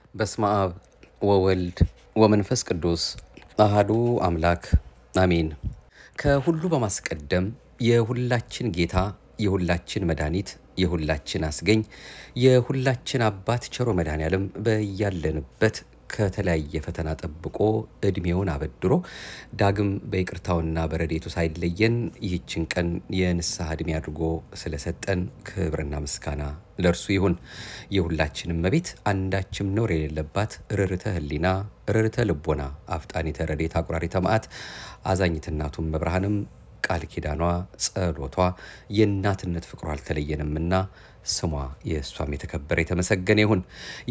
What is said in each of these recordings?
በስመ አብ ወወልድ ወመንፈስ ቅዱስ አሐዱ አምላክ አሜን። ከሁሉ በማስቀደም የሁላችን ጌታ የሁላችን መድኃኒት የሁላችን አስገኝ የሁላችን አባት ቸሮ መድኃኔዓለም በያለንበት ከተለያየ ፈተና ጠብቆ እድሜውን አበድሮ ዳግም በይቅርታውና በረድኤቱ ሳይለየን ይህችን ቀን የንስሐ እድሜ አድርጎ ስለሰጠን ክብርና ምስጋና ለእርሱ ይሁን። የሁላችንም እመቤት አንዳችም ነውር የሌለባት ርርተ ሕሊና ርርተ ልቦና አፍጣኒተ ረድኤት አቁራሪተ መዓት አዛኝት እናቱም መብርሃንም ቃል ኪዳኗ ጸሎቷ የእናትነት ፍቅሯ አልተለየንምና ስሟ የእሷም የተከበረ የተመሰገነ ይሁን።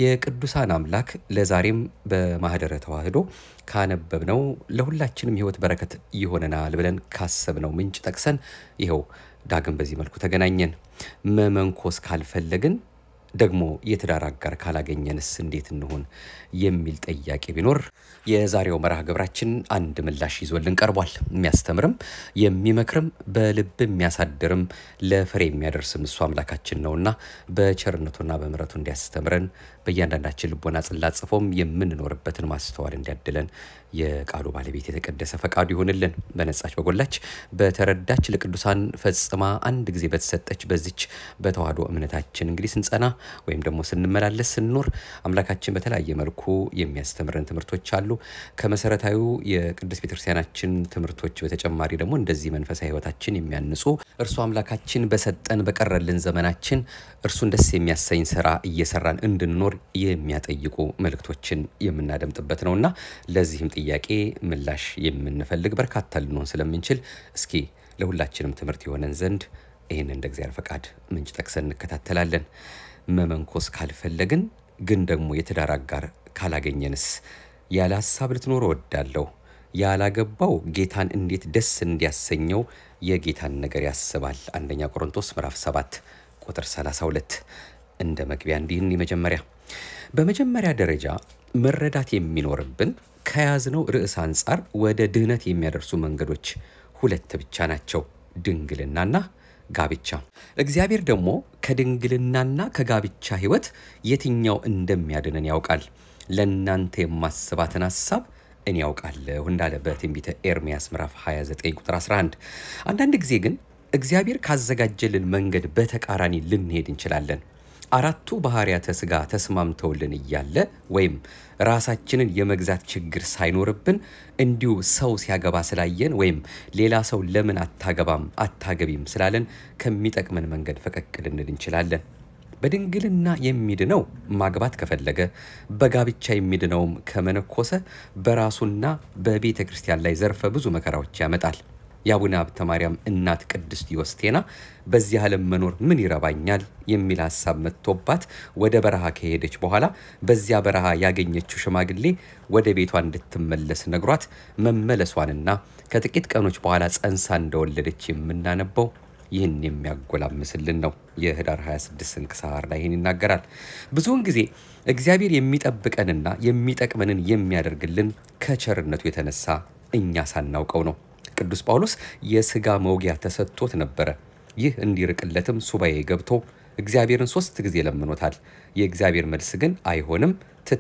የቅዱሳን አምላክ ለዛሬም በማህደረ ተዋህዶ ካነበብነው ለሁላችንም ሕይወት በረከት ይሆነናል ብለን ካሰብነው ምንጭ ጠቅሰን ይኸው ዳግም በዚህ መልኩ ተገናኘን። መመንኮስ ካልፈለግን ደግሞ የትዳር አጋር ካላገኘንስ እንዴት እንሆን የሚል ጥያቄ ቢኖር የዛሬው መርሃ ግብራችን አንድ ምላሽ ይዞልን ቀርቧል። የሚያስተምርም የሚመክርም በልብ የሚያሳድርም ለፍሬ የሚያደርስም እሱ አምላካችን ነውና በቸርነቱና በምሕረቱ እንዲያስተምረን በእያንዳንዳችን ልቦና ጽላት ጽፎም የምንኖርበትን ማስተዋል እንዲያድለን የቃሉ ባለቤት የተቀደሰ ፈቃዱ ይሁንልን። በነጻች በጎላች በተረዳች ለቅዱሳን ፈጽማ አንድ ጊዜ በተሰጠች በዚች በተዋህዶ እምነታችን እንግዲህ ስንጸና ወይም ደግሞ ስንመላለስ ስንኖር አምላካችን በተለያየ መልኩ የሚያስተምረን ትምህርቶች አሉ። ከመሰረታዊ የቅድስት ቤተክርስቲያናችን ትምህርቶች በተጨማሪ ደግሞ እንደዚህ መንፈሳዊ ሕይወታችን የሚያንጹ እርሱ አምላካችን በሰጠን በቀረልን ዘመናችን እርሱን ደስ የሚያሰኝ ሥራ እየሰራን እንድንኖር የሚያጠይቁ መልእክቶችን የምናደምጥበት ነውና ለዚህም ጥያቄ ምላሽ የምንፈልግ በርካታ ልንሆን ስለምንችል እስኪ ለሁላችንም ትምህርት የሆነን ዘንድ ይህን እንደ እግዚአብሔር ፈቃድ ምንጭ ጠቅሰን እንከታተላለን። መመንኮስ ካልፈለግን ግን ደግሞ የትዳር አጋር ካላገኘንስ? ያለ ሐሳብ ልትኖር እወዳለሁ። ያላገባው ጌታን እንዴት ደስ እንዲያሰኘው የጌታን ነገር ያስባል። አንደኛ ቆሮንቶስ ምዕራፍ 7 ቁጥር 32 እንደ መግቢያ እንዲህን በመጀመሪያ ደረጃ መረዳት የሚኖርብን ከያዝነው ርዕስ አንጻር ወደ ድህነት የሚያደርሱ መንገዶች ሁለት ብቻ ናቸው፣ ድንግልናና ጋብቻ። እግዚአብሔር ደግሞ ከድንግልናና ከጋብቻ ሕይወት የትኛው እንደሚያድነን ያውቃል። ለእናንተ የማስባትን ሐሳብ እኔ ያውቃለሁ እንዳለ በትንቢተ ኤርምያስ ምዕራፍ 29 ቁጥር 11። አንዳንድ ጊዜ ግን እግዚአብሔር ካዘጋጀልን መንገድ በተቃራኒ ልንሄድ እንችላለን። አራቱ ባህሪያተ ሥጋ ተስማምተውልን እያለ ወይም ራሳችንን የመግዛት ችግር ሳይኖርብን እንዲሁ ሰው ሲያገባ ስላየን ወይም ሌላ ሰው ለምን አታገባም አታገቢም ስላለን ከሚጠቅመን መንገድ ፈቀቅ ልንል እንችላለን። በድንግልና የሚድነው ማግባት ከፈለገ፣ በጋብቻ የሚድነውም ከመነኮሰ በራሱና በቤተ ክርስቲያን ላይ ዘርፈ ብዙ መከራዎች ያመጣል። የአቡነ ሀብተ ማርያም እናት ቅድስት ዮስቴና በዚህ ዓለም መኖር ምን ይረባኛል የሚል ሐሳብ መጥቶባት ወደ በረሃ ከሄደች በኋላ በዚያ በረሃ ያገኘችው ሽማግሌ ወደ ቤቷ እንድትመለስ ነግሯት መመለሷንና ከጥቂት ቀኖች በኋላ ጸንሳ እንደወለደች የምናነበው ይህን የሚያጎላምስልን ነው። የኅዳር 26 ስንክሳር ላይ ይህን ይናገራል። ብዙውን ጊዜ እግዚአብሔር የሚጠብቀንና የሚጠቅመንን የሚያደርግልን ከቸርነቱ የተነሳ እኛ ሳናውቀው ነው። ቅዱስ ጳውሎስ የሥጋ መውጊያ ተሰጥቶት ነበረ። ይህ እንዲርቅለትም ሱባኤ ገብቶ እግዚአብሔርን 3 ጊዜ ለምኖታል። የእግዚአብሔር መልስ ግን አይሆንም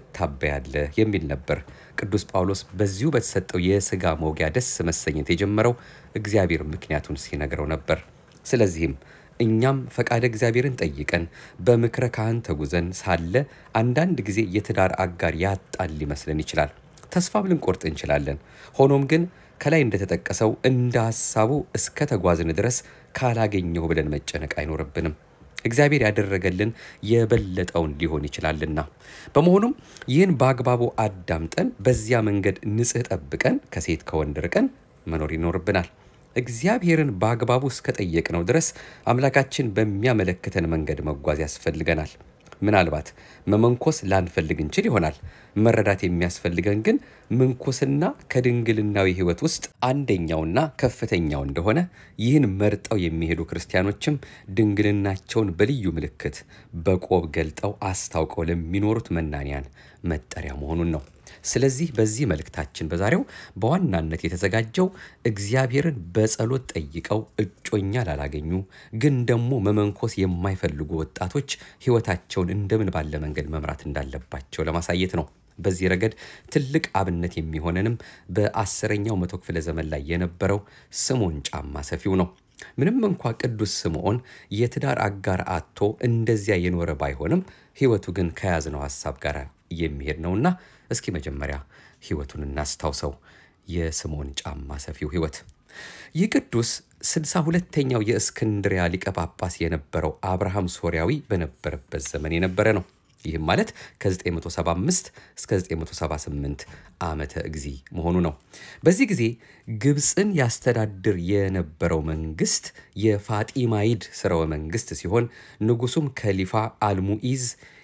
ትታበያለህ የሚል ነበር። ቅዱስ ጳውሎስ በዚሁ በተሰጠው የሥጋ መውጊያ ደስ መሰኘት የጀመረው እግዚአብሔር ምክንያቱን ሲነግረው ነበር። ስለዚህም እኛም ፈቃደ እግዚአብሔርን ጠይቀን በምክረ ካህን ተጉዘን ሳለ አንዳንድ ጊዜ የትዳር አጋር ያጣን ሊመስለን ይችላል። ተስፋም ልንቆርጥ እንችላለን። ሆኖም ግን ከላይ እንደተጠቀሰው እንደ ሐሳቡ እስከ ተጓዝን ድረስ ካላገኘው ብለን መጨነቅ አይኖርብንም። እግዚአብሔር ያደረገልን የበለጠውን ሊሆን ይችላልና። በመሆኑም ይህን በአግባቡ አዳምጠን በዚያ መንገድ ንጽህ ጠብቀን ከሴት ከወንድ ርቀን መኖር ይኖርብናል። እግዚአብሔርን በአግባቡ እስከ ጠየቅነው ድረስ አምላካችን በሚያመለክተን መንገድ መጓዝ ያስፈልገናል። ምናልባት መመንኮስ ላንፈልግ እንችል ይሆናል። መረዳት የሚያስፈልገን ግን ምንኩስና ከድንግልናዊ ሕይወት ውስጥ አንደኛውና ከፍተኛው እንደሆነ ይህን መርጠው የሚሄዱ ክርስቲያኖችም ድንግልናቸውን በልዩ ምልክት በቆብ ገልጠው አስታውቀው ለሚኖሩት መናንያን መጠሪያ መሆኑን ነው። ስለዚህ በዚህ መልእክታችን በዛሬው በዋናነት የተዘጋጀው እግዚአብሔርን በጸሎት ጠይቀው እጮኛ ላላገኙ ግን ደግሞ መመንኮስ የማይፈልጉ ወጣቶች ሕይወታቸውን እንደምን ባለ መንገድ መምራት እንዳለባቸው ለማሳየት ነው። በዚህ ረገድ ትልቅ አብነት የሚሆነንም በ10ኛው መቶ ክፍለ ዘመን ላይ የነበረው ስምዖን ጫማ ሰፊው ነው። ምንም እንኳን ቅዱስ ስምዖን የትዳር አጋር አጥቶ እንደዚያ የኖረ ባይሆንም ሕይወቱ ግን ከያዝነው ሐሳብ ጋር የሚሄድ ነውና እስኪ መጀመሪያ ሕይወቱን እናስታውሰው። የስምዖን ጫማ ሰፊው ሕይወት ይህ ቅዱስ 62ኛው የእስክንድርያ ሊቀ ጳጳስ የነበረው አብርሃም ሶርያዊ በነበረበት ዘመን የነበረ ነው። ይህም ማለት ከ975 እስከ 978 ዓመተ እግዚ መሆኑ ነው። በዚህ ጊዜ ግብፅን ያስተዳድር የነበረው መንግስት የፋጢማይድ ስርወ መንግስት ሲሆን ንጉሱም ከሊፋ አልሙኢዝ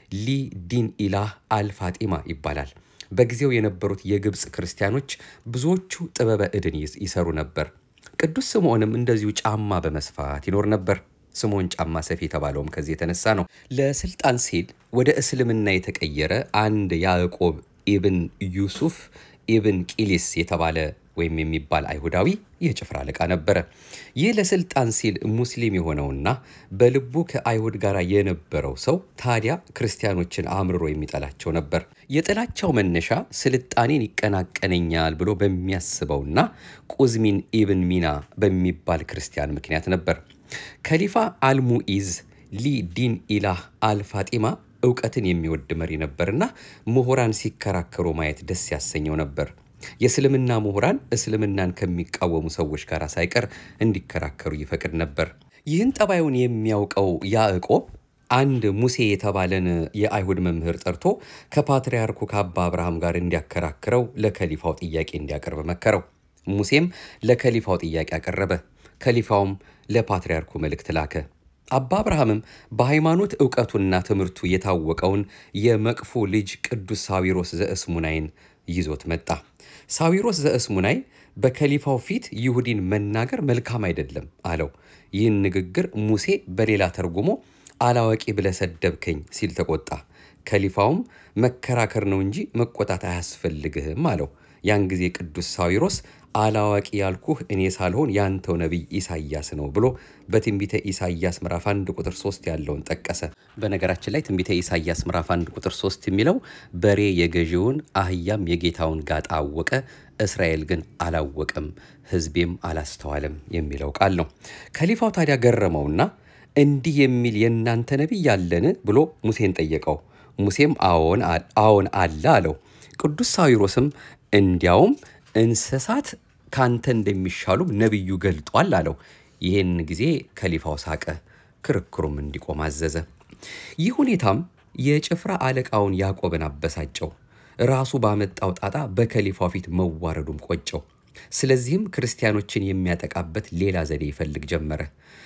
ሊዲን ኢላህ አልፋጢማ ይባላል። በጊዜው የነበሩት የግብፅ ክርስቲያኖች ብዙዎቹ ጥበበ ዕድን ይሰሩ ነበር። ቅዱስ ስምዖንም እንደዚሁ ጫማ በመስፋት ይኖር ነበር። ስምዖን ጫማ ሰፊ የተባለውም ከዚህ የተነሳ ነው። ለስልጣን ሲል ወደ እስልምና የተቀየረ አንድ ያዕቆብ ኢብን ዩሱፍ ኢብን ቂሊስ የተባለ ወይም የሚባል አይሁዳዊ የጭፍራ አለቃ ነበረ። ይህ ለስልጣን ሲል ሙስሊም የሆነውና በልቡ ከአይሁድ ጋር የነበረው ሰው ታዲያ ክርስቲያኖችን አምርሮ የሚጠላቸው ነበር። የጥላቻው መነሻ ስልጣኔን ይቀናቀነኛል ብሎ በሚያስበውና ቁዝሚን ኢብን ሚና በሚባል ክርስቲያን ምክንያት ነበር። ከሊፋ አልሙኢዝ ሊዲን ኢላህ አልፋጢማ ዕውቀትን የሚወድ መሪ ነበርና ምሁራን ሲከራከሩ ማየት ደስ ያሰኘው ነበር። የእስልምና ምሁራን እስልምናን ከሚቃወሙ ሰዎች ጋር ሳይቀር እንዲከራከሩ ይፈቅድ ነበር። ይህን ጠባዩን የሚያውቀው ያዕቆብ አንድ ሙሴ የተባለን የአይሁድ መምህር ጠርቶ ከፓትርያርኩ ከአባ አብርሃም ጋር እንዲያከራክረው ለከሊፋው ጥያቄ እንዲያቀርብ መከረው። ሙሴም ለከሊፋው ጥያቄ አቀረበ። ከሊፋውም ለፓትርያርኩ መልእክት ላከ። አባ አብርሃምም በሃይማኖት ዕውቀቱና ትምህርቱ የታወቀውን የመቅፉ ልጅ ቅዱስ ሳዊሮስ ዘእስሙናይን ይዞት መጣ። ሳዊሮስ ዘእስሙናይ በከሊፋው ፊት ይሁዲን መናገር መልካም አይደለም አለው። ይህን ንግግር ሙሴ በሌላ ተርጉሞ አላዋቂ ብለህ ሰደብከኝ ሲል ተቆጣ። ከሊፋውም መከራከር ነው እንጂ መቆጣት አያስፈልግህም አለው። ያን ጊዜ ቅዱስ ሳዊሮስ አላዋቂ ያልኩህ እኔ ሳልሆን ያንተው ነቢይ ኢሳይያስ ነው ብሎ በትንቢተ ኢሳይያስ ምዕራፍ 1 ቁጥር 3 ያለውን ጠቀሰ። በነገራችን ላይ ትንቢተ ኢሳይያስ ምዕራፍ 1 ቁጥር 3 የሚለው በሬ የገዢውን አህያም የጌታውን ጋጣ አወቀ፣ እስራኤል ግን አላወቀም፣ ሕዝቤም አላስተዋለም የሚለው ቃል ነው። ከሊፋው ታዲያ ገረመውና እንዲህ የሚል የእናንተ ነቢይ ያለን ብሎ ሙሴን ጠየቀው። ሙሴም አዎን አለ አለው። ቅዱስ ሳዊሮስም እንዲያውም እንስሳት ካንተ እንደሚሻሉ ነብዩ ገልጧል አለው። ይህን ጊዜ ከሊፋው ሳቀ፣ ክርክሩም እንዲቆም አዘዘ። ይህ ሁኔታም የጭፍራ አለቃውን ያዕቆብን አበሳጨው። ራሱ ባመጣው ጣጣ በከሊፋው ፊት መዋረዱም ቆጨው። ስለዚህም ክርስቲያኖችን የሚያጠቃበት ሌላ ዘዴ ይፈልግ ጀመረ።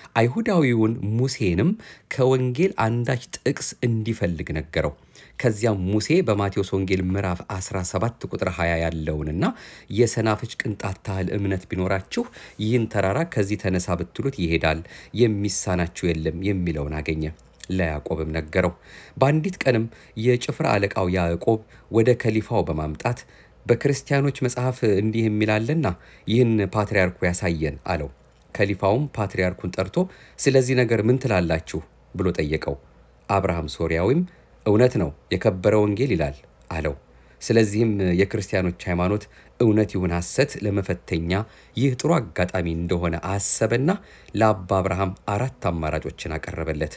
አይሁዳዊውን ሙሴንም ከወንጌል አንዳች ጥቅስ እንዲፈልግ ነገረው። ከዚያም ሙሴ በማቴዎስ ወንጌል ምዕራፍ 17 ቁጥር 20 ያለውንና የሰናፍጭ ቅንጣት ታህል እምነት ቢኖራችሁ ይህን ተራራ ከዚህ ተነሳ ብትሉት ይሄዳል፣ የሚሳናችሁ የለም የሚለውን አገኘ። ለያዕቆብም ነገረው። በአንዲት ቀንም የጭፍራ አለቃው ያዕቆብ ወደ ከሊፋው በማምጣት በክርስቲያኖች መጽሐፍ እንዲህ የሚላለና ይህን ፓትርያርኩ ያሳየን አለው። ከሊፋውም ፓትርያርኩን ጠርቶ ስለዚህ ነገር ምን ትላላችሁ ብሎ ጠየቀው። አብርሃም ሶርያዊም እውነት ነው የከበረ ወንጌል ይላል አለው። ስለዚህም የክርስቲያኖች ሃይማኖት እውነት ይሁን ሐሰት ለመፈተኛ ይህ ጥሩ አጋጣሚ እንደሆነ አሰበና ለአባ አብርሃም 4 አማራጮችን አቀረበለት።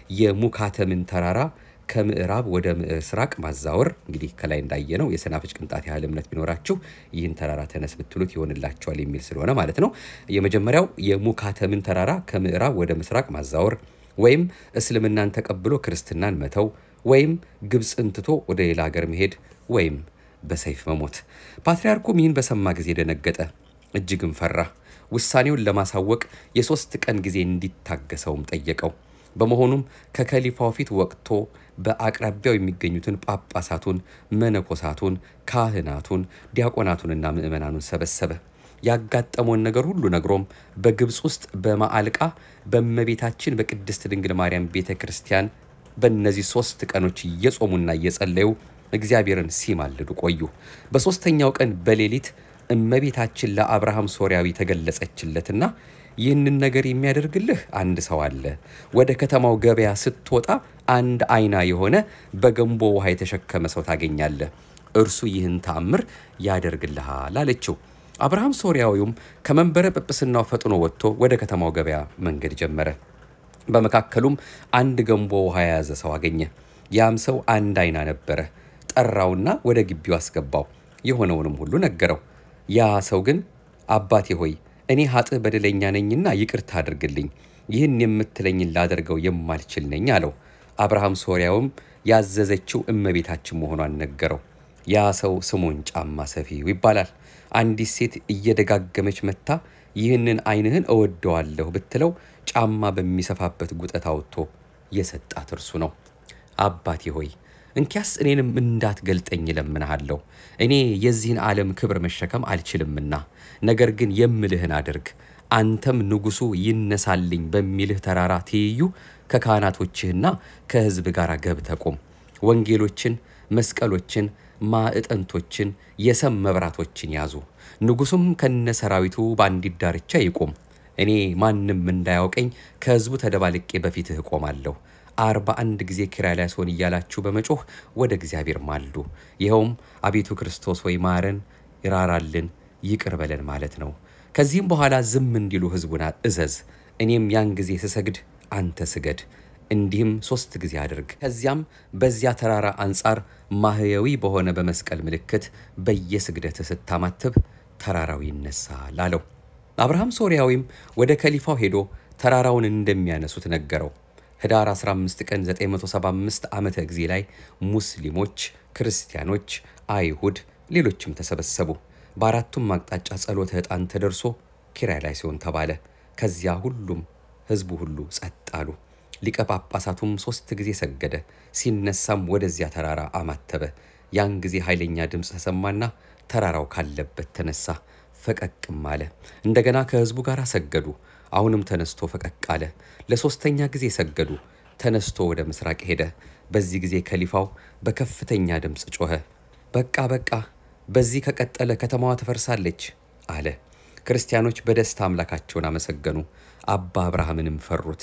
የሙካተምን ተራራ ከምዕራብ ወደ ምስራቅ ማዛወር፣ እንግዲህ ከላይ እንዳየነው የሰናፍጭ ቅንጣት ያህል እምነት ቢኖራችሁ ይህን ተራራ ተነስ ብትሉት ይሆንላችኋል የሚል ስለሆነ ማለት ነው። የመጀመሪያው የሙካተምን ተራራ ከምዕራብ ወደ ምስራቅ ማዛወር፣ ወይም እስልምናን ተቀብሎ ክርስትናን መተው፣ ወይም ግብፅን ትቶ ወደ ሌላ ሀገር መሄድ፣ ወይም በሰይፍ መሞት። ፓትርያርኩም ይህን በሰማ ጊዜ ደነገጠ፣ እጅግም ፈራ። ውሳኔውን ለማሳወቅ የ3 ቀን ጊዜ እንዲታገሰውም ጠየቀው። በመሆኑም ከከሊፋው ፊት ወቅቶ በአቅራቢያው የሚገኙትን ጳጳሳቱን፣ መነኮሳቱን፣ ካህናቱን፣ ዲያቆናቱንና ምዕመናኑን ሰበሰበ። ያጋጠመውን ነገር ሁሉ ነግሮም በግብፅ ውስጥ በማዕልቃ በእመቤታችን በቅድስት ድንግል ማርያም ቤተክርስቲያን በእነዚህ 3 ቀኖች እየጾሙና እየጸለዩ እግዚአብሔርን ሲማልዱ ቆዩ። በሶስተኛው ቀን በሌሊት እመቤታችን ለአብርሃም ሶርያዊ ተገለጸችለትና ይህንን ነገር የሚያደርግልህ አንድ ሰው አለ። ወደ ከተማው ገበያ ስትወጣ አንድ አይና የሆነ በገንቦ ውሃ የተሸከመ ሰው ታገኛለህ። እርሱ ይህን ተአምር ያደርግልሃል አለችው። አብርሃም ሶርያዊውም ከመንበረ ጵጵስናው ፈጥኖ ወጥቶ ወደ ከተማው ገበያ መንገድ ጀመረ። በመካከሉም አንድ ገንቦ ውሃ የያዘ ሰው አገኘ። ያም ሰው አንድ አይና ነበረ። ጠራውና ወደ ግቢው አስገባው። የሆነውንም ሁሉ ነገረው። ያ ሰው ግን አባቴ ሆይ እኔ ኃጥእ በደለኛ ነኝና ይቅርታ አድርግልኝ፣ ይህን የምትለኝን ላደርገው የማልችል ነኝ አለው። አብርሃም ሶርያውም ያዘዘችው እመቤታችን መሆኗን ነገረው። ያ ሰው ስምዖን ጫማ ሰፊው ይባላል። አንዲት ሴት እየደጋገመች መታ ይህንን አይንህን እወደዋለሁ ብትለው ጫማ በሚሰፋበት ጉጠት አውጥቶ የሰጣት እርሱ ነው። አባቴ ሆይ እንኪያስ እኔንም እንዳትገልጠኝ እለምንሃለሁ። እኔ የዚህን ዓለም ክብር መሸከም አልችልምና፣ ነገር ግን የምልህን አድርግ። አንተም ንጉሡ ይነሳልኝ በሚልህ ተራራ ትይዩ ከካህናቶችህና ከሕዝብ ጋር ገብተህ ቁም። ወንጌሎችን፣ መስቀሎችን፣ ማዕጠንቶችን፣ የሰም መብራቶችን ያዙ። ንጉሡም ከነሰራዊቱ በአንዲት ዳርቻ ይቆም። እኔ ማንም እንዳያውቀኝ ከሕዝቡ ተደባልቄ በፊትህ እቆማለሁ። 41 ጊዜ ኪርያላይሶን እያላችሁ በመጮህ ወደ እግዚአብሔር ማልዱ። ይኸውም አቤቱ ክርስቶስ ሆይ ማረን፣ ይራራልን፣ ይቅር በለን ማለት ነው። ከዚህም በኋላ ዝም እንዲሉ ሕዝቡን እዘዝ። እኔም ያን ጊዜ ስሰግድ አንተ ስገድ። እንዲህም 3 ጊዜ አድርግ። ከዚያም በዚያ ተራራ አንጻር ማህያዊ በሆነ በመስቀል ምልክት በየስግደት ስታማትብ ተራራው ይነሳል አለው። አብርሃም ሶርያዊም ወደ ከሊፋው ሄዶ ተራራውን እንደሚያነሱት ነገረው። ህዳር 15 ቀን 975 ዓመተ ጊዜ ላይ ሙስሊሞች፣ ክርስቲያኖች፣ አይሁድ፣ ሌሎችም ተሰበሰቡ። በአራቱም አቅጣጫ ጸሎተ ዕጣን ተደርሶ ኪርያላይሶን ተባለ። ከዚያ ሁሉም ሕዝቡ ሁሉ ጸጥ አሉ። ሊቀ ጳጳሳቱም 3 ጊዜ ሰገደ። ሲነሳም ወደዚያ ተራራ አማተበ። ያን ጊዜ ኃይለኛ ድምፅ ተሰማና ተራራው ካለበት ተነሳ፣ ፈቀቅም አለ። እንደገና ከሕዝቡ ጋር ሰገዱ። አሁንም ተነስቶ ፈቀቅ አለ። ለሶስተኛ ጊዜ ሰገዱ። ተነስቶ ወደ ምስራቅ ሄደ። በዚህ ጊዜ ከሊፋው በከፍተኛ ድምፅ ጮኸ፣ በቃ በቃ፣ በዚህ ከቀጠለ ከተማዋ ትፈርሳለች አለ። ክርስቲያኖች በደስታ አምላካቸውን አመሰገኑ። አባ አብርሃምንም ፈሩት፣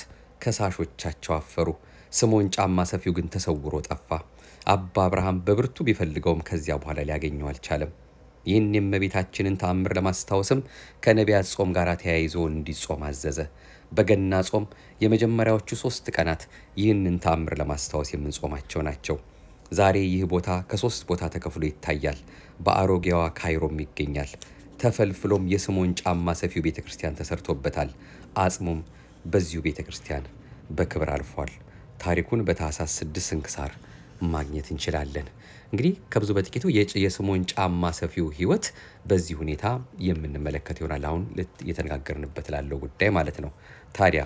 ከሳሾቻቸው አፈሩ። ስምዖን ጫማ ሰፊው ግን ተሰውሮ ጠፋ። አባ አብርሃም በብርቱ ቢፈልገውም ከዚያ በኋላ ሊያገኘው አልቻለም። ይህን የእመቤታችንን ተአምር ለማስታወስም ከነቢያት ጾም ጋር ተያይዞ እንዲጾም አዘዘ። በገና ጾም የመጀመሪያዎቹ 3 ቀናት ይህንን ተአምር ለማስታወስ የምንጾማቸው ናቸው። ዛሬ ይህ ቦታ ከ3 ቦታ ተከፍሎ ይታያል። በአሮጌዋ ካይሮም ይገኛል። ተፈልፍሎም የስምዖን ጫማ ሰፊው ቤተክርስቲያን ተሰርቶበታል። አጽሙም በዚሁ ቤተክርስቲያን በክብር አልፏል። ታሪኩን በታኅሳስ 6 ስንክሳር ማግኘት እንችላለን። እንግዲህ ከብዙ በጥቂቱ የስምዖን ጫማ ሰፊው ሕይወት በዚህ ሁኔታ የምንመለከት ይሆናል። አሁን የተነጋገርንበት ላለው ጉዳይ ማለት ነው። ታዲያ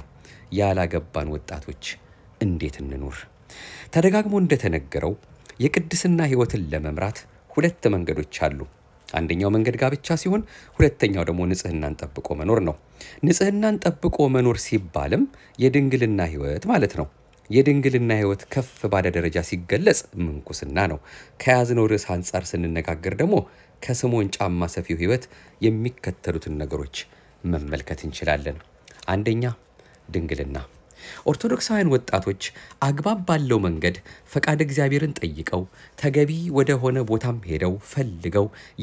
ያላገባን ወጣቶች እንዴት እንኑር? ተደጋግሞ እንደተነገረው የቅድስና ሕይወትን ለመምራት 2 መንገዶች አሉ። አንደኛው መንገድ ጋብቻ ሲሆን ሁለተኛው ደግሞ ንጽህናን ጠብቆ መኖር ነው። ንጽህናን ጠብቆ መኖር ሲባልም የድንግልና ሕይወት ማለት ነው። የድንግልና ሕይወት ከፍ ባለ ደረጃ ሲገለጽ ምንኩስና ነው። ከያዝነው ርዕስ አንጻር ስንነጋገር ደግሞ ከስምዖን ጫማ ሰፊው ሕይወት የሚከተሉትን ነገሮች መመልከት እንችላለን። አንደኛ ድንግልና። ኦርቶዶክሳውያን ወጣቶች አግባብ ባለው መንገድ ፈቃድ እግዚአብሔርን ጠይቀው ተገቢ ወደ ሆነ ቦታም ሄደው ፈልገው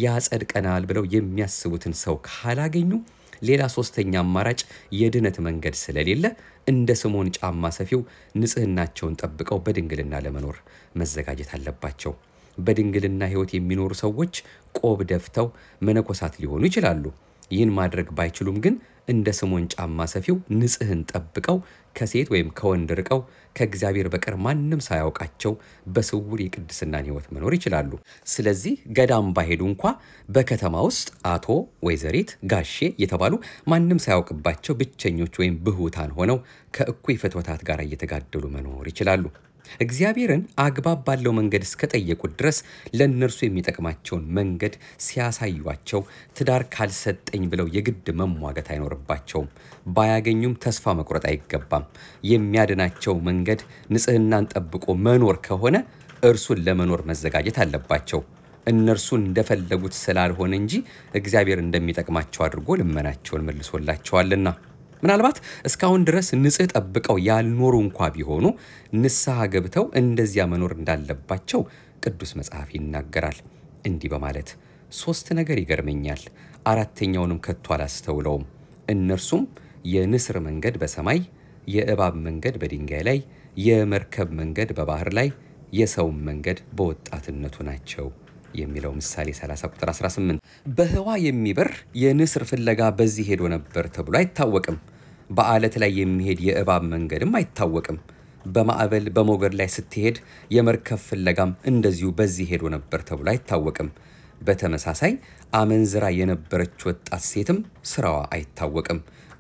ያጸድቀናል ብለው የሚያስቡትን ሰው ካላገኙ ሌላ 3ኛ አማራጭ የድነት መንገድ ስለሌለ እንደ ስምዖን ጫማ ሰፊው ንጽህናቸውን ጠብቀው በድንግልና ለመኖር መዘጋጀት አለባቸው። በድንግልና ሕይወት የሚኖሩ ሰዎች ቆብ ደፍተው መነኮሳት ሊሆኑ ይችላሉ። ይህን ማድረግ ባይችሉም ግን እንደ ስምዖን ጫማ ሰፊው ንጽህን ጠብቀው ከሴት ወይም ከወንድ ርቀው ከእግዚአብሔር በቀር ማንም ሳያውቃቸው በስውር የቅድስናን ሕይወት መኖር ይችላሉ። ስለዚህ ገዳም ባይሄዱ እንኳ በከተማ ውስጥ አቶ፣ ወይዘሪት፣ ጋሼ የተባሉ ማንም ሳያውቅባቸው ብቸኞች ወይም ብሁታን ሆነው ከእኩይ ፍትወታት ጋር እየተጋደሉ መኖር ይችላሉ። እግዚአብሔርን አግባብ ባለው መንገድ እስከጠየቁት ድረስ ለእነርሱ የሚጠቅማቸውን መንገድ ሲያሳዩአቸው ትዳር ካልሰጠኝ ብለው የግድ መሟገት አይኖርባቸውም። ባያገኙም ተስፋ መቁረጥ አይገባም። የሚያድናቸው መንገድ ንጽህናን ጠብቆ መኖር ከሆነ እርሱን ለመኖር መዘጋጀት አለባቸው። እነርሱ እንደፈለጉት ስላልሆነ እንጂ እግዚአብሔር እንደሚጠቅማቸው አድርጎ ልመናቸውን መልሶላቸዋልና። ምናልባት እስካሁን ድረስ ንጽህ ጠብቀው ያልኖሩ እንኳ ቢሆኑ ንስሐ ገብተው እንደዚያ መኖር እንዳለባቸው ቅዱስ መጽሐፍ ይናገራል። እንዲህ በማለት 3 ነገር ይገርመኛል፣ አራተኛውንም ከቶ አላስተውለውም። እነርሱም የንስር መንገድ በሰማይ፣ የእባብ መንገድ በድንጋይ ላይ፣ የመርከብ መንገድ በባህር ላይ፣ የሰውም መንገድ በወጣትነቱ ናቸው የሚለው ምሳሌ 30 ቁጥር 18። በህዋ የሚበር የንስር ፍለጋ በዚህ ሄዶ ነበር ተብሎ አይታወቅም። በአለት ላይ የሚሄድ የእባብ መንገድም አይታወቅም። በማዕበል በሞገድ ላይ ስትሄድ የመርከብ ፍለጋም እንደዚሁ በዚህ ሄዶ ነበር ተብሎ አይታወቅም። በተመሳሳይ አመንዝራ የነበረች ወጣት ሴትም ስራዋ አይታወቅም።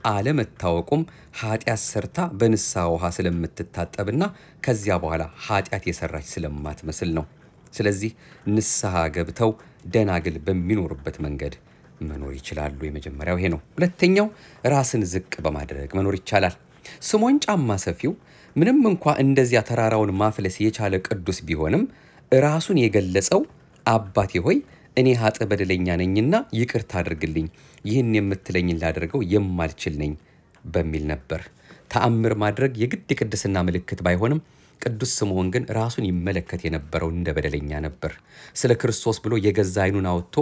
አለመታወቁም ኃጢአት ሰርታ በንስሐ ውሃ ስለምትታጠብና ከዚያ በኋላ ኃጢአት የሰራች ስለማትመስል ነው። ስለዚህ ንስሐ ገብተው ደናግል በሚኖሩበት መንገድ መኖር ይችላሉ። የመጀመሪያው ይሄ ነው። ሁለተኛው ራስን ዝቅ በማድረግ መኖር ይቻላል። ስምዖን ጫማ ሰፊው ምንም እንኳ እንደዚያ ተራራውን ማፍለስ የቻለ ቅዱስ ቢሆንም ራሱን የገለጸው አባቴ ሆይ እኔ ኃጥእ በደለኛ ነኝና ይቅርታ አድርግልኝ፣ ይህን የምትለኝን ላደርገው የማልችል ነኝ በሚል ነበር። ተአምር ማድረግ የግድ የቅድስና ምልክት ባይሆንም ቅዱስ ስምዖን ግን ራሱን ይመለከት የነበረው እንደ በደለኛ ነበር። ስለ ክርስቶስ ብሎ የገዛ ዓይኑን አውጥቶ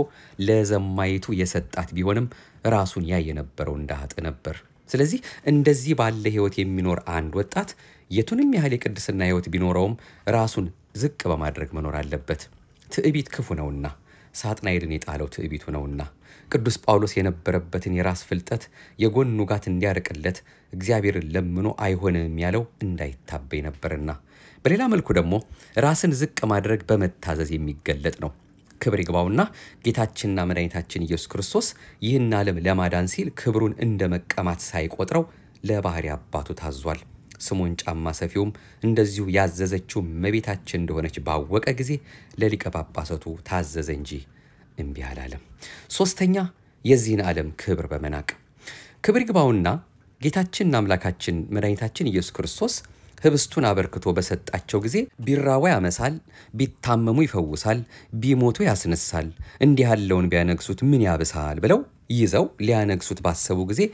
ለዘማይቱ የሰጣት ቢሆንም ራሱን ያይ የነበረው እንደ ኃጥእ ነበር። ስለዚህ እንደዚህ ባለ ሕይወት የሚኖር አንድ ወጣት የቱንም ያህል የቅድስና ሕይወት ቢኖረውም ራሱን ዝቅ በማድረግ መኖር አለበት። ትዕቢት ክፉ ነውና፣ ሳጥናኤልን የጣለው ትዕቢቱ ነውና። ቅዱስ ጳውሎስ የነበረበትን የራስ ፍልጠት የጎን ውጋት እንዲያርቅለት እግዚአብሔርን ለምኖ አይሆንም ያለው እንዳይታበይ ነበርና። በሌላ መልኩ ደግሞ ራስን ዝቅ ማድረግ በመታዘዝ የሚገለጥ ነው። ክብር ይግባውና ጌታችንና መድኃኒታችን ኢየሱስ ክርስቶስ ይህን ዓለም ለማዳን ሲል ክብሩን እንደ መቀማት ሳይቆጥረው ለባህሪ አባቱ ታዟል። ስምዖን ጫማ ሰፊውም እንደዚሁ ያዘዘችው እመቤታችን እንደሆነች ባወቀ ጊዜ ለሊቀ ጳጳሳቱ ታዘዘ እንጂ እምቢ አላለም። ሶስተኛ የዚህን ዓለም ክብር በመናቅ። ክብር ይግባውና ጌታችንና አምላካችን መድኃኒታችን ኢየሱስ ክርስቶስ ህብስቱን አበርክቶ በሰጣቸው ጊዜ ቢራዋ ያመሳል፣ ቢታመሙ ይፈውሳል፣ ቢሞቱ ያስነሳል፣ እንዲህ ያለውን ቢያነግሱት ምን ያብሳል ብለው ይዘው ሊያነግሱት ባሰቡ ጊዜ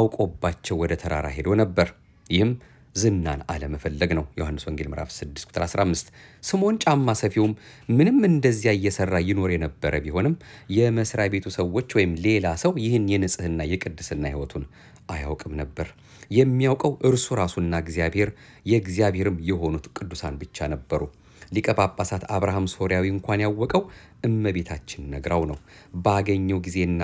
አውቆባቸው ወደ ተራራ ሄዶ ነበር። ይህም ዝናን አለመፈለግ ነው። ዮሐንስ ወንጌል ምዕራፍ 6 ቁጥር 15። ስምዖን ጫማ ሰፊውም ምንም እንደዚያ እየሰራ ይኖር የነበረ ቢሆንም የመስሪያ ቤቱ ሰዎች ወይም ሌላ ሰው ይህን የንጽህና የቅድስና ሕይወቱን አያውቅም ነበር። የሚያውቀው እርሱ ራሱና እግዚአብሔር የእግዚአብሔርም የሆኑት ቅዱሳን ብቻ ነበሩ። ሊቀ ጳጳሳት አብርሃም ሶርያዊ እንኳን ያወቀው እመቤታችን ነግራው ነው። ባገኘው ጊዜና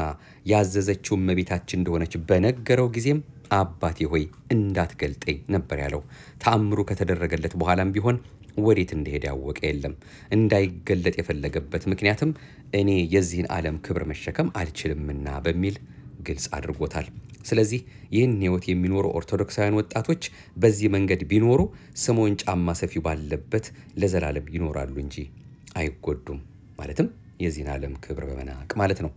ያዘዘችው እመቤታችን እንደሆነች በነገረው ጊዜም አባቴ ሆይ እንዳትገልጠኝ ነበር ያለው። ተአምሩ ከተደረገለት በኋላም ቢሆን ወዴት እንደሄደ ያወቀ የለም። እንዳይገለጥ የፈለገበት ምክንያትም እኔ የዚህን ዓለም ክብር መሸከም አልችልምና በሚል ግልጽ አድርጎታል። ስለዚህ ይህን ሕይወት የሚኖሩ ኦርቶዶክሳውያን ወጣቶች በዚህ መንገድ ቢኖሩ ስምዖን ጫማ ሰፊው ባለበት ለዘላለም ይኖራሉ እንጂ አይጎዱም። ማለትም የዚህን ዓለም ክብር በመናቅ ማለት ነው።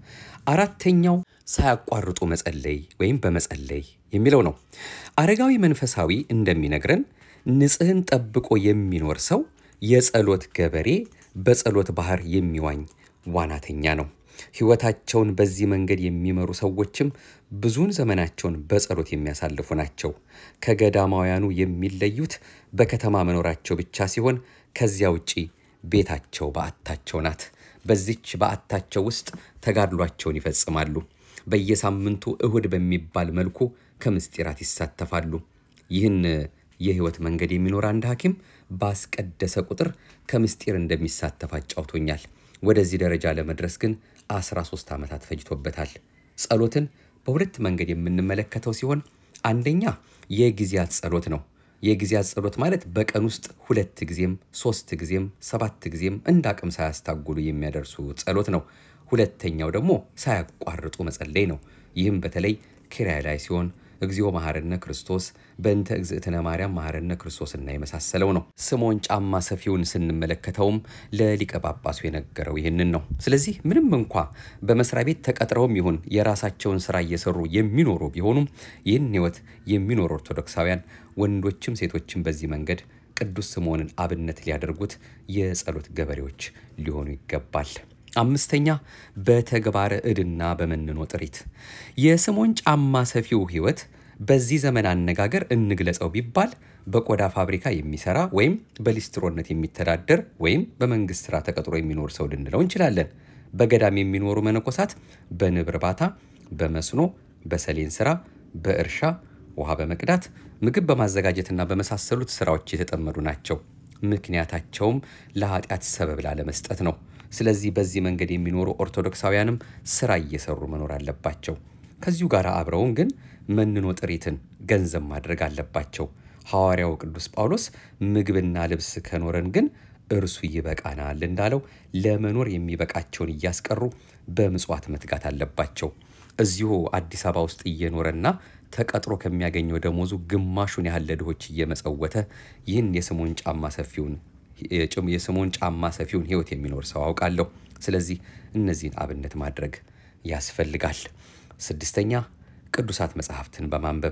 አራተኛው ሳያቋርጡ መጸለይ ወይም በመጸለይ የሚለው ነው። አረጋዊ መንፈሳዊ እንደሚነግረን ንጽህን ጠብቆ የሚኖር ሰው የጸሎት ገበሬ፣ በጸሎት ባህር የሚዋኝ ዋናተኛ ነው። ሕይወታቸውን በዚህ መንገድ የሚመሩ ሰዎችም ብዙውን ዘመናቸውን በጸሎት የሚያሳልፉ ናቸው። ከገዳማውያኑ የሚለዩት በከተማ መኖራቸው ብቻ ሲሆን ከዚያ ውጪ ቤታቸው በዓታቸው ናት። በዚች በዓታቸው ውስጥ ተጋድሏቸውን ይፈጽማሉ። በየሳምንቱ እሁድ በሚባል መልኩ ከምስጢራት ይሳተፋሉ። ይህን የሕይወት መንገድ የሚኖር አንድ ሐኪም ባስቀደሰ ቁጥር ከምስጢር እንደሚሳተፍ አጫውቶኛል። ወደዚህ ደረጃ ለመድረስ ግን 13 ዓመታት ፈጅቶበታል። ጸሎትን በሁለት መንገድ የምንመለከተው ሲሆን አንደኛ የጊዜያት ጸሎት ነው። የጊዜያት ጸሎት ማለት በቀን ውስጥ 2 ጊዜም 3 ጊዜም 7 ጊዜም እንደ አቅም ሳያስታጉሉ የሚያደርሱ ጸሎት ነው። ሁለተኛው ደግሞ ሳያቋርጡ መጸለይ ነው። ይህም በተለይ ኪርያ ላይ ሲሆን እግዚኦ መሐረነ ክርስቶስ፣ በእንተ እግዝእትነ ማርያም መሐረነ ክርስቶስና የመሳሰለው ነው። ስምዖን ጫማ ሰፊውን ስንመለከተውም ለሊቀ ጳጳሱ የነገረው ይህንን ነው። ስለዚህ ምንም እንኳ በመስሪያ ቤት ተቀጥረውም ይሁን የራሳቸውን ስራ እየሰሩ የሚኖሩ ቢሆኑም ይህን ሕይወት የሚኖሩ ኦርቶዶክሳውያን ወንዶችም ሴቶችም በዚህ መንገድ ቅዱስ ስምዖንን አብነት ሊያደርጉት የጸሎት ገበሬዎች ሊሆኑ ይገባል። አምስተኛ በተግባረ ዕድና በመንኖ ጥሪት የስምዖን ጫማ ሰፊው ሕይወት በዚህ ዘመን አነጋገር እንግለጸው ቢባል በቆዳ ፋብሪካ የሚሰራ ወይም በሊስትሮነት የሚተዳደር ወይም በመንግስት ስራ ተቀጥሮ የሚኖር ሰው ልንለው እንችላለን። በገዳም የሚኖሩ መነኮሳት በንብ እርባታ፣ በመስኖ፣ በሰሌን ስራ፣ በእርሻ፣ ውሃ በመቅዳት፣ ምግብ በማዘጋጀትና በመሳሰሉት ስራዎች የተጠመዱ ናቸው። ምክንያታቸውም ለኃጢአት ሰበብ ላለመስጠት ነው። ስለዚህ በዚህ መንገድ የሚኖሩ ኦርቶዶክሳውያንም ስራ እየሰሩ መኖር አለባቸው። ከዚሁ ጋር አብረውን ግን መንኖ ጥሪትን ገንዘብ ማድረግ አለባቸው። ሐዋርያው ቅዱስ ጳውሎስ ምግብና ልብስ ከኖረን ግን እርሱ ይበቃናል እንዳለው ለመኖር የሚበቃቸውን እያስቀሩ በምጽዋት መትጋት አለባቸው። እዚሁ አዲስ አበባ ውስጥ እየኖረና ተቀጥሮ ከሚያገኘው ደሞዙ ግማሹን ያህል ለድሆች እየመጸወተ ይህን የስምዖን ጫማ ሰፊውን ሕይወት የሚኖር ሰው አውቃለሁ። ስለዚህ እነዚህን አብነት ማድረግ ያስፈልጋል። ስድስተኛ ቅዱሳት መጻሕፍትን በማንበብ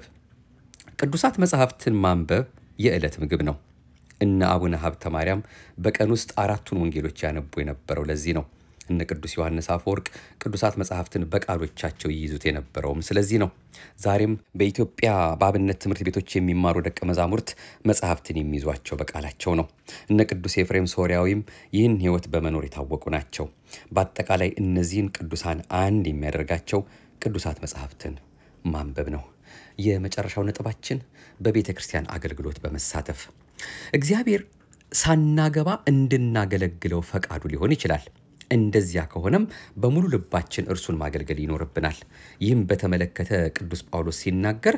ቅዱሳት መጻሕፍትን ማንበብ የዕለት ምግብ ነው። እነ አቡነ ሀብተ ማርያም በቀን ውስጥ 4ቱን ወንጌሎች ያነቡ የነበረው ለዚህ ነው። እነ ቅዱስ ዮሐንስ አፈወርቅ ቅዱሳት መጻሕፍትን በቃሎቻቸው ይይዙት የነበረውም ስለዚህ ነው። ዛሬም በኢትዮጵያ በአብነት ትምህርት ቤቶች የሚማሩ ደቀ መዛሙርት መጻሕፍትን የሚይዟቸው በቃላቸው ነው። እነ ቅዱስ ኤፍሬም ሶርያዊም ይህን ሕይወት በመኖር የታወቁ ናቸው። በአጠቃላይ እነዚህን ቅዱሳን አንድ የሚያደርጋቸው ቅዱሳት መጻሕፍትን ማንበብ ነው። የመጨረሻው ነጥባችን በቤተ ክርስቲያን አገልግሎት በመሳተፍ እግዚአብሔር ሳናገባ እንድናገለግለው ፈቃዱ ሊሆን ይችላል። እንደዚያ ከሆነም በሙሉ ልባችን እርሱን ማገልገል ይኖርብናል። ይህም በተመለከተ ቅዱስ ጳውሎስ ሲናገር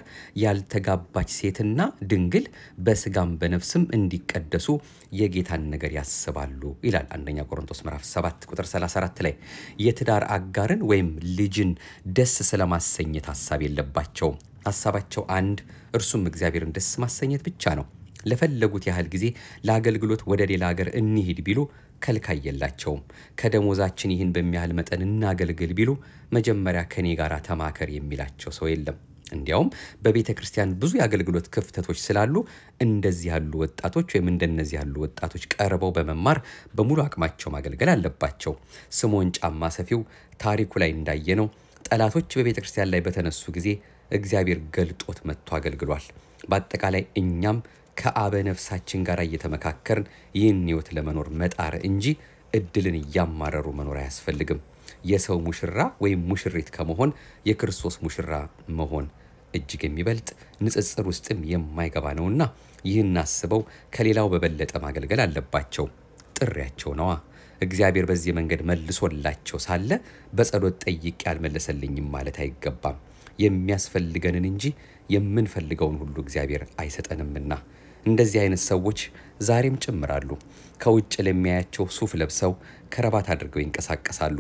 ያልተጋባች ሴትና ድንግል በስጋም በነፍስም እንዲቀደሱ የጌታን ነገር ያስባሉ ይላል። አንደኛ ቆሮንቶስ ምዕራፍ 7 ቁጥር 34 ላይ የትዳር አጋርን ወይም ልጅን ደስ ስለማሰኘት ሐሳብ የለባቸውም። ሐሳባቸው አንድ፣ እርሱም እግዚአብሔርን ደስ ማሰኘት ብቻ ነው። ለፈለጉት ያህል ጊዜ ለአገልግሎት ወደ ሌላ ሀገር እንሂድ ቢሉ ከልካይ የላቸውም። ከደሞዛችን ይህን በሚያህል መጠን እናገልግል ቢሉ መጀመሪያ ከኔ ጋር ተማከር የሚላቸው ሰው የለም። እንዲያውም በቤተ ክርስቲያን ብዙ የአገልግሎት ክፍተቶች ስላሉ እንደዚህ ያሉ ወጣቶች ወይም እንደነዚህ ያሉ ወጣቶች ቀርበው በመማር በሙሉ አቅማቸው ማገልገል አለባቸው። ስምዖን ጫማ ሰፊው ታሪኩ ላይ እንዳየነው ጠላቶች በቤተ ክርስቲያን ላይ በተነሱ ጊዜ እግዚአብሔር ገልጦት መጥቶ አገልግሏል። በአጠቃላይ እኛም ከአበ ነፍሳችን ጋር እየተመካከርን ይህን ሕይወት ለመኖር መጣር እንጂ እድልን እያማረሩ መኖር አያስፈልግም። የሰው ሙሽራ ወይም ሙሽሪት ከመሆን የክርስቶስ ሙሽራ መሆን እጅግ የሚበልጥ ንጽጽር ውስጥም የማይገባ ነውና ይህን አስበው ከሌላው በበለጠ ማገልገል አለባቸው። ጥሪያቸው ነዋ። እግዚአብሔር በዚህ መንገድ መልሶላቸው ሳለ በጸሎት ጠይቄ ያልመለሰልኝም ማለት አይገባም። የሚያስፈልገንን እንጂ የምንፈልገውን ሁሉ እግዚአብሔር አይሰጠንምና እንደዚህ አይነት ሰዎች ዛሬም ጭምራሉ። ከውጭ ለሚያያቸው ሱፍ ለብሰው ከረባት አድርገው ይንቀሳቀሳሉ።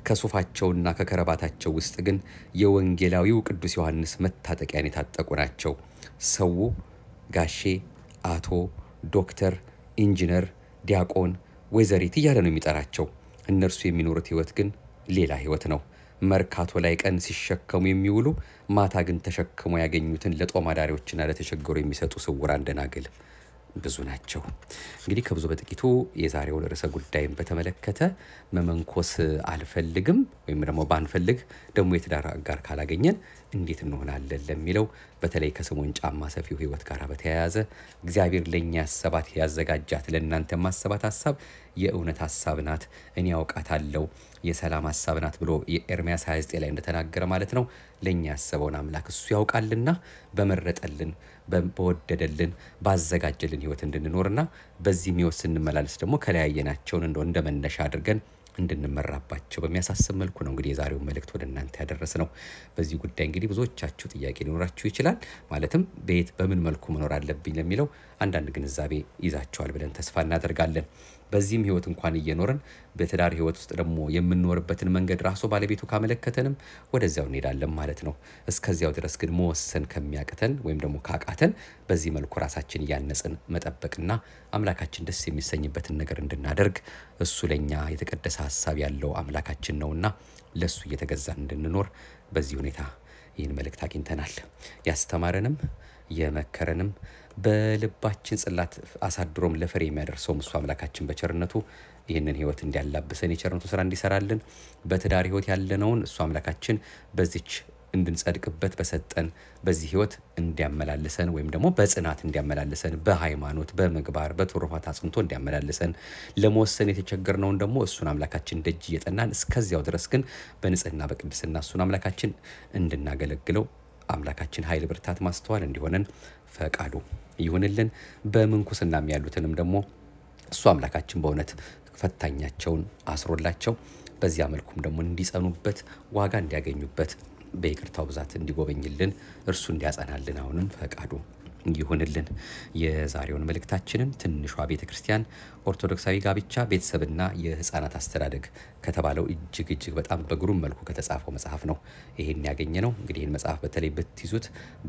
ከሱፋቸውና ከከረባታቸው ውስጥ ግን የወንጌላዊው ቅዱስ ዮሐንስ መታጠቂያን የታጠቁ ናቸው። ሰው ጋሼ፣ አቶ፣ ዶክተር፣ ኢንጂነር፣ ዲያቆን፣ ወይዘሪት እያለ ነው የሚጠራቸው። እነርሱ የሚኖሩት ሕይወት ግን ሌላ ሕይወት ነው። መርካቶ ላይ ቀን ሲሸከሙ የሚውሉ ማታ ግን ተሸክሞ ያገኙትን ለጦማዳሪዎችና ለተቸገሩ የሚሰጡ ስውራን ደናግል ብዙ ናቸው። እንግዲህ ከብዙ በጥቂቱ የዛሬውን ርዕሰ ጉዳይን በተመለከተ መመንኮስ አልፈልግም ወይም ደግሞ ባንፈልግ ደግሞ የትዳር አጋር ካላገኘን እንዴት እንሆናለን ለሚለው በተለይ ከስምዖን ጫማ ሰፊው ሕይወት ጋር በተያያዘ እግዚአብሔር ለኛ ያሰባት ያዘጋጃት ለእናንተ ማሰባት ሐሳብ የእውነት ሐሳብ ናት፣ እኔ ያውቃታለሁ፣ የሰላም ሐሳብ ናት ብሎ የኤርምያስ 29 ላይ እንደተናገረ ማለት ነው። ለኛ ያሰበውን አምላክ እሱ ያውቃልና በመረጠልን በወደደልን ባዘጋጀልን ሕይወት እንድንኖርና በዚህ ሕይወት ስንመላለስ ደግሞ ከለያየናቸውን እንደ መነሻ አድርገን እንድንመራባቸው በሚያሳስብ መልኩ ነው እንግዲህ የዛሬውን መልእክት ወደ እናንተ ያደረስነው። በዚህ ጉዳይ እንግዲህ ብዙዎቻችሁ ጥያቄ ሊኖራችሁ ይችላል። ማለትም በምን መልኩ መኖር አለብኝ ለሚለው አንዳንድ ግንዛቤ ይዛችኋል ብለን ተስፋ እናደርጋለን። በዚህም ሕይወት እንኳን እየኖርን በትዳር ሕይወት ውስጥ ደግሞ የምንኖርበትን መንገድ ራሱ ባለቤቱ ካመለከተንም ወደዚያው እንሄዳለን ማለት ነው። እስከዚያው ድረስ ግን መወሰን ከሚያቅተን ወይም ደግሞ ካቃተን በዚህ መልኩ ራሳችን እያነጽን መጠበቅና አምላካችን ደስ የሚሰኝበትን ነገር እንድናደርግ እሱ ለኛ የተቀደሰ ሐሳብ ያለው አምላካችን ነውና ለሱ እየተገዛን እንድንኖር በዚህ ሁኔታ ይህን መልእክት አግኝተናል። ያስተማረንም የመከረንም በልባችን ጽላት አሳድሮም ለፍሬ የሚያደርሰው እሱ አምላካችን በቸርነቱ ይህንን ህይወት እንዲያላብሰን የቸርነቱ ስራ እንዲሰራልን በትዳር ህይወት ያለነውን እሱ አምላካችን በዚች እንድንጸድቅበት በሰጠን በዚህ ህይወት እንዲያመላልሰን ወይም ደግሞ በጽናት እንዲያመላልሰን በሃይማኖት በመግባር በትሩፋት አጽንቶ እንዲያመላልሰን ለመወሰን የተቸገርነውን ደግሞ እሱን አምላካችን ደጅ እየጠናን እስከዚያው ድረስ ግን በንጽህና በቅድስና እሱን አምላካችን እንድናገለግለው አምላካችን ኃይል ብርታት ማስተዋል እንዲሆነን ፈቃዱ ይሁንልን። በምንኩስናም ያሉትንም ደግሞ እሱ አምላካችን በእውነት ፈታኛቸውን አስሮላቸው በዚያ መልኩም ደግሞ እንዲጸኑበት ዋጋ እንዲያገኙበት በይቅርታው ብዛት እንዲጎበኝልን እርሱ እንዲያጸናልን አሁንም ፈቃዱ ይሁንልን። የዛሬውን መልእክታችንን ትንሿ ቤተክርስቲያን ኦርቶዶክሳዊ ጋብቻ ቤተሰብና የህፃናት አስተዳደግ ከተባለው እጅግ በጣም በግሩም መልኩ ከተጻፈው መጽሐፍ ነው ይሄን ያገኘነው። እንግዲህ ይሄን መጽሐፍ በተለይ ብትይዙት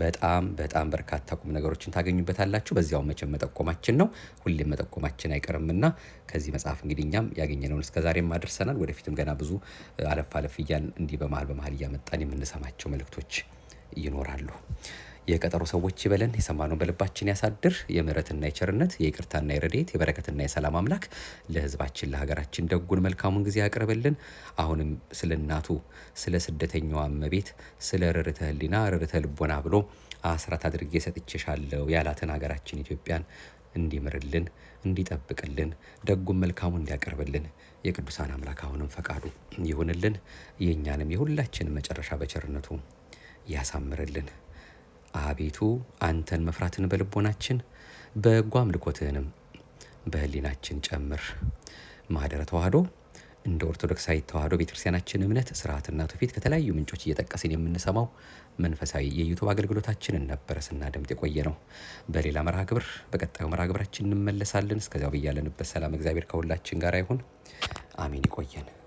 በጣም በርካታ ቁም ነገሮችን ታገኙበታላችሁ። በዚያው መቼም መጠቆማችን ነው፣ ሁሌም መጠቆማችን አይቀርምና ከዚህ መጽሐፍ እንግዲህ እኛም ያገኘነውን እስከዛሬም አድርሰናል። ወደፊትም ገና ብዙ አለፍ እያልን እንዲህ በመሃል እያመጣን የምንሰማቸው መልእክቶች ይኖራሉ። የቀጠሮ ሰዎች ይበለን፣ የሰማነውን በልባችን ያሳድር። የምህረትና የቸርነት የይቅርታና የረድኤት የበረከትና የሰላም አምላክ ለህዝባችን ለሀገራችን ደጉን መልካሙን ጊዜ ያቀርብልን። አሁንም ስለ እናቱ ስለ ስደተኛዋ እመቤት ስለ ርርተ ህሊና ርርተ ልቦና ብሎ አስራት አድርጌ ሰጥቼሻለሁ ያላትን ሀገራችን ኢትዮጵያን እንዲምርልን እንዲጠብቅልን ደጉን መልካሙን እንዲያቀርብልን የቅዱሳን አምላክ አሁንም ፈቃዱ ይሁንልን። የኛንም የሁላችንም መጨረሻ በቸርነቱ ያሳምርልን። አቤቱ አንተን መፍራትን በልቦናችን በጎ አምልኮትህንም በህሊናችን ጨምር። ማህደረ ተዋህዶ እንደ ኦርቶዶክሳዊ ተዋህዶ ቤተክርስቲያናችን እምነት ስርዓትና ትውፊት ከተለያዩ ምንጮች እየጠቀስን የምንሰማው መንፈሳዊ የዩቲዩብ አገልግሎታችንን ነበር ስናደምጥ የቆየነው። በሌላ መርሃ ግብር በቀጣዩ መርሃ ግብራችን እንመለሳለን። እስከዚያው በያለንበት ሰላም እግዚአብሔር ከሁላችን ጋር ይሁን። አሜን። ይቆየን።